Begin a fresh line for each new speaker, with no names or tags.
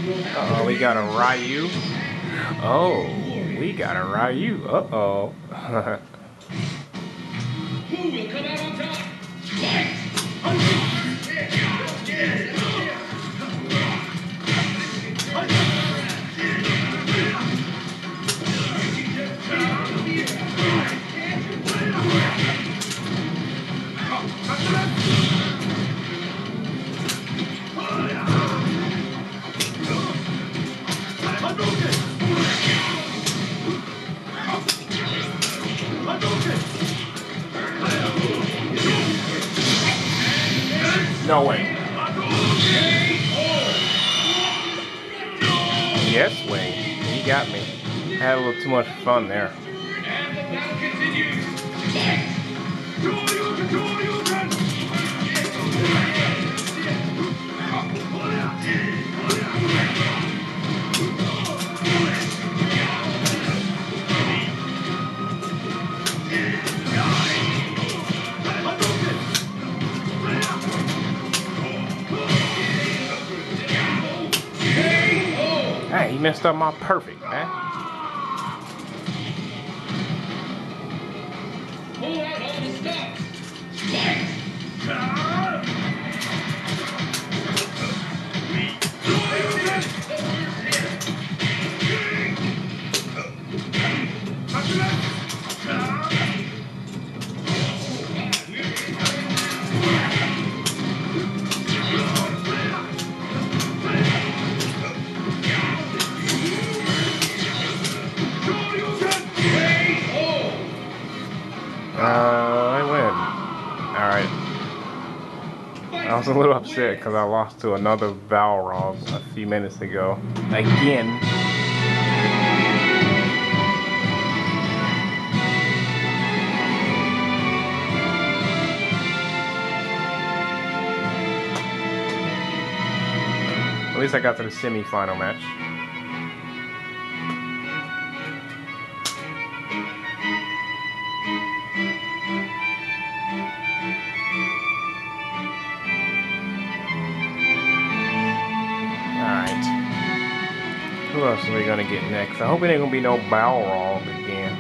Uh-oh, we got a Ryu. Oh, we got a Ryu. Uh-oh.
Who will come out on top? Fight!
No way. Yes, Wayne. He got me. I had a little too much fun there.
And the battle continues. Fight!
Hey, he messed up my perfect, man.
Pull out all the stops. Fight!
I win. Alright. I was a little upset because I lost to another Balrog a few minutes ago. Again. At least I got to the semi-final match. Alright. Who else are we gonna get next? I hope it ain't gonna be no Balrog again.